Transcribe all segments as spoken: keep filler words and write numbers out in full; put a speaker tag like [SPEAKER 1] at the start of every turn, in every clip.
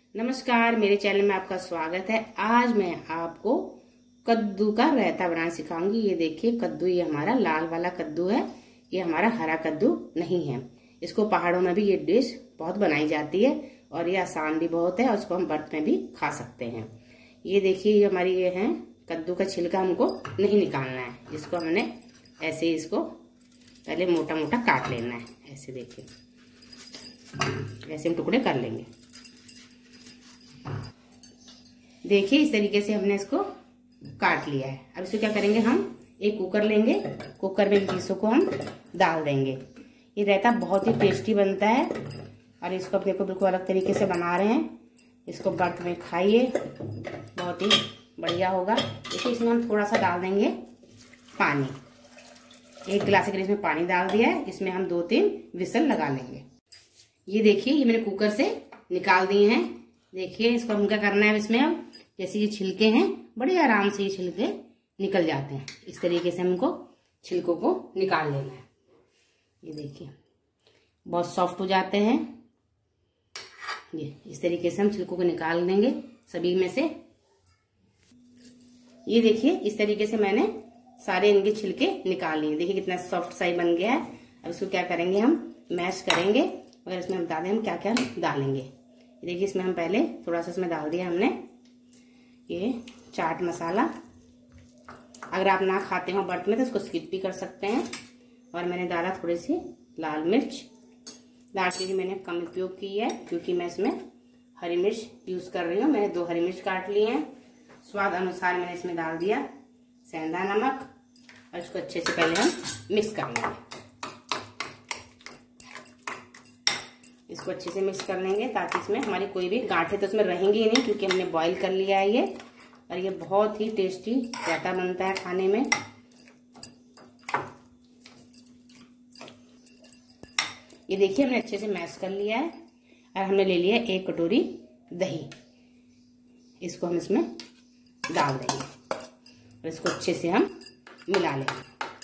[SPEAKER 1] नमस्कार, मेरे चैनल में आपका स्वागत है। आज मैं आपको कद्दू का रायता बनाना सिखाऊंगी। ये देखिए कद्दू, ये हमारा लाल वाला कद्दू है, ये हमारा हरा कद्दू नहीं है। इसको पहाड़ों में भी ये डिश बहुत बनाई जाती है और ये आसान भी बहुत है और इसको हम व्रत में भी खा सकते हैं। ये देखिए ये हमारी ये है कद्दू का छिलका, हमको नहीं निकालना है। इसको हमने ऐसे इसको पहले मोटा मोटा काट लेना है। ऐसे देखिए ऐसे हम टुकड़े कर लेंगे। देखिए इस तरीके से हमने इसको काट लिया है। अब इसको क्या करेंगे, हम एक कुकर लेंगे, कुकर में चीजों को हम डाल देंगे। ये रायता बहुत ही टेस्टी बनता है और इसको अपने को बिल्कुल अलग तरीके से बना रहे हैं। इसको व्रत में खाइए, बहुत ही बढ़िया होगा। देखिए इसमें हम थोड़ा सा डाल देंगे पानी। एक गिलास के इसमें पानी डाल दिया है, इसमें हम दो तीन विसल लगा लेंगे। ये देखिए ये मैंने कुकर से निकाल दिए हैं। देखिए इसको हम क्या करना है, इसमें अब जैसे ये छिलके हैं बड़े आराम से ये छिलके निकल जाते हैं। इस तरीके से हमको छिलकों को निकाल लेना है। ये देखिए बहुत सॉफ्ट हो जाते हैं। ये इस तरीके से हम छिलकों को निकाल देंगे सभी में से। ये देखिए इस तरीके से मैंने सारे इनके छिलके निकाल लिए। देखिए कितना सॉफ्ट सा बन गया है। अब इसको क्या करेंगे, हम मैश करेंगे। अगर इसमें हम बता दें हम क्या क्या डालेंगे। देखिए इसमें हम पहले थोड़ा सा इसमें डाल दिया हमने ये चाट मसाला। अगर आप ना खाते हो व्रत में तो इसको स्किप भी कर सकते हैं। और मैंने डाला थोड़ी सी लाल मिर्च। लाल मिर्च मैंने कम उपयोग की है क्योंकि मैं इसमें हरी मिर्च यूज कर रही हूँ। मैंने दो हरी मिर्च काट ली हैं। स्वाद अनुसार मैंने इसमें डाल दिया सेंधा नमक और इसको अच्छे से पहले हम मिक्स कर लेंगे। इसको अच्छे से मिक्स कर लेंगे ताकि इसमें हमारी कोई भी गांठें तो इसमें रहेंगी ही नहीं, क्योंकि हमने बॉईल कर लिया है ये। और ये बहुत ही टेस्टी रायता बनता है खाने में। ये देखिए हमने अच्छे से मैश कर लिया है और हमने ले लिया एक कटोरी दही। इसको हम इसमें डाल देंगे और इसको अच्छे से हम मिला लेंगे।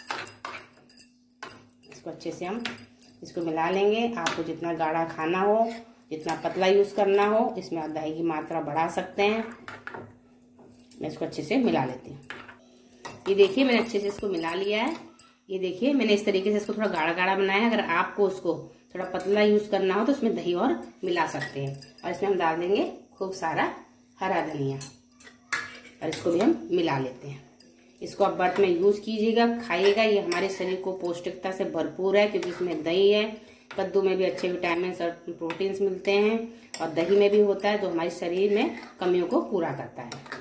[SPEAKER 1] इसको अच्छे से हम इसको मिला लेंगे। आपको जितना गाढ़ा खाना हो, जितना पतला यूज करना हो, इसमें आप दही की मात्रा बढ़ा सकते हैं। मैं इसको अच्छे से मिला लेती हूँ। ये देखिए मैंने अच्छे से इसको मिला लिया है। ये देखिए मैंने इस तरीके से इसको थोड़ा गाढ़ा गाढ़ा बनाया है। अगर आपको उसको थोड़ा पतला यूज करना हो तो इसमें दही और मिला सकते हैं। और इसमें हम डाल देंगे खूब सारा हरा धनिया और इसको भी हम मिला लेते हैं। इसको आप व्रत में यूज कीजिएगा, खाइएगा। ये हमारे शरीर को पौष्टिकता से भरपूर है क्योंकि इसमें दही है। कद्दू में भी अच्छे विटामिन और प्रोटीन्स मिलते हैं और दही में भी होता है, तो हमारे शरीर में कमियों को पूरा करता है।